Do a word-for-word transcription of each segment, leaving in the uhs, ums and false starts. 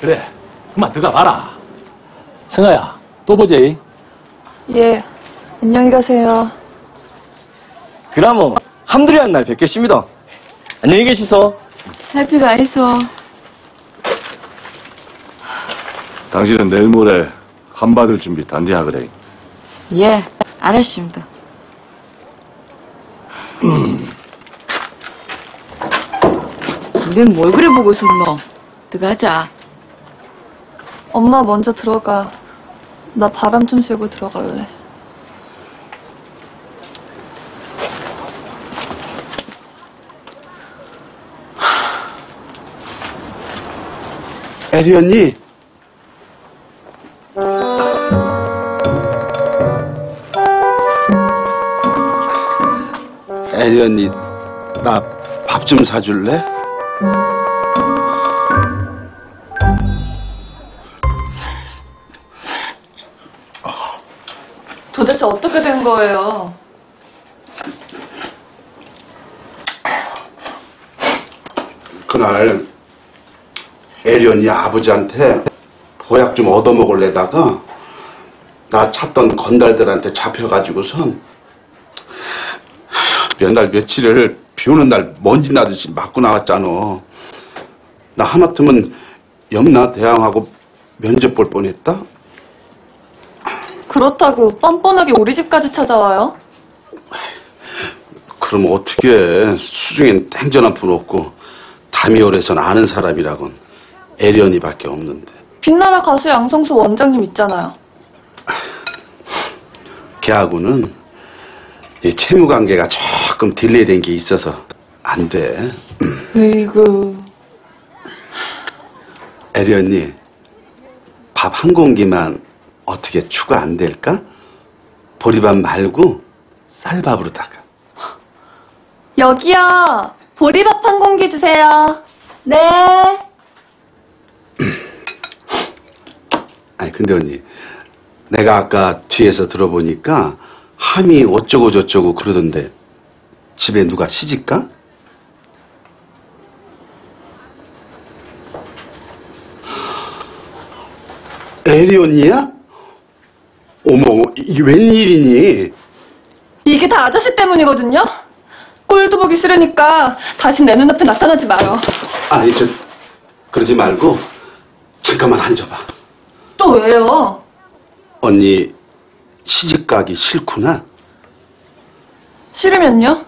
그래, 그만 들어가 봐라. 승아야, 또 보지. 예, 안녕히 가세요. 그럼 함들이한 날 뵙겠습니다. 안녕히 계시소. 해피 가이소. 당신은 내일 모레 한 받을 준비 단디하 그래. 예, 알았습니다. 넌 뭘 그래 보고 있었노? 들어가자. 엄마 먼저 들어가. 나 바람 좀 쐬고 들어갈래. 에리 언니. 에리 언니, 나 밥 좀 사줄래? 도대체 어떻게 된 거예요? 그날 에리 언니 아버지한테 보약 좀 얻어먹으려다가 나 찾던 건달들한테 잡혀가지고선 몇 날 며칠을 비 오는 날 먼지 나듯이 맞고 나왔잖아. 나 하마터면 염라 대왕하고 면접 볼 뻔했다. 그렇다고 뻔뻔하게 우리 집까지 찾아와요? 그럼 어떻게 해. 수중엔 행전 한 푼 없고 다미올에선 아는 사람이라곤 에리 언니밖에 없는데. 빛나라 가수 양성수 원장님 있잖아요. 걔하고는 이 채무 관계가 조금 딜레이 된 게 있어서 안 돼. 으이구. 에리 언니, 밥 한 공기만 어떻게 추가 안 될까? 보리밥 말고 쌀밥으로다가. 여기요. 보리밥 한 공기 주세요. 네. 아니 근데 언니, 내가 아까 뒤에서 들어보니까 함이 어쩌고 저쩌고 그러던데 집에 누가 시집가? 에리 언니야? 어머, 이게 웬일이니? 이게 다 아저씨 때문이거든요? 꼴도 보기 싫으니까 다시 내 눈앞에 나타나지 마요. 아니, 저, 그러지 말고 잠깐만 앉아봐. 또 왜요? 언니 시집 가기 싫구나? 싫으면요?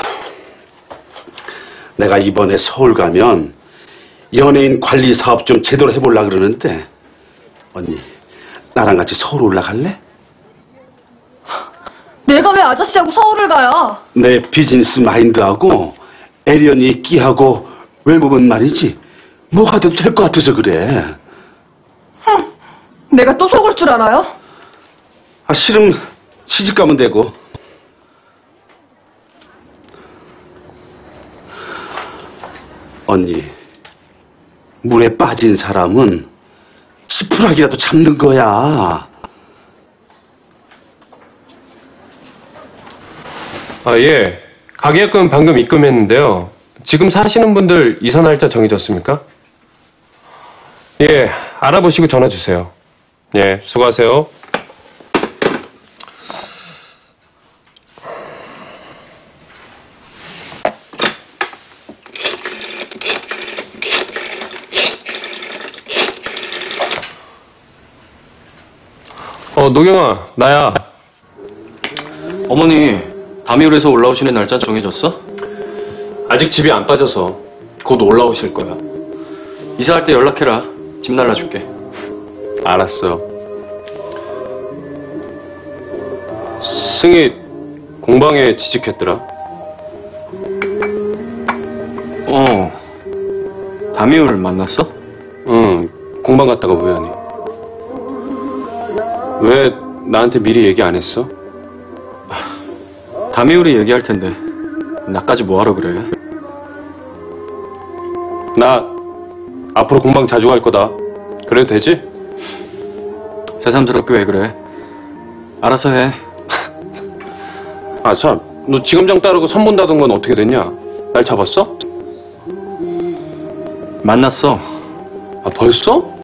내가 이번에 서울 가면 연예인 관리 사업 좀 제대로 해보려고 그러는데 언니 나랑 같이 서울 올라갈래? 내가 왜 아저씨하고 서울을 가요? 내 비즈니스 마인드하고 에리 언니 끼하고 외모는 말이지 뭐가 돼도 될 것 같아서 그래. 흥, 내가 또 속을 줄 알아요? 아, 싫으면 시집 가면 되고. 언니, 물에 빠진 사람은 지푸라기라도 잡는 거야. 아, 예. 가계약금 방금 입금했는데요. 지금 사시는 분들 이사 날짜 정해졌습니까? 예, 알아보시고 전화 주세요. 예, 수고하세요. 어, 노경아, 나야. 어머니, 다미올에서 올라오시는 날짜 정해졌어? 아직 집이 안 빠져서 곧 올라오실 거야. 이사할 때 연락해라. 집 날라줄게. 알았어. 승희 공방에 취직했더라. 어, 다미올을 만났어? 응, 공방 갔다가 우연히. 왜 나한테 미리 얘기 안 했어? 다미올이 얘기할 텐데 나까지 뭐하러 그래? 나 앞으로 공방 자주 갈 거다. 그래도 되지? 새삼스럽게 왜 그래? 알아서 해. 아, 참, 너 지검장 따르고 선본다던 건 어떻게 됐냐? 날 잡았어? 만났어. 아, 벌써?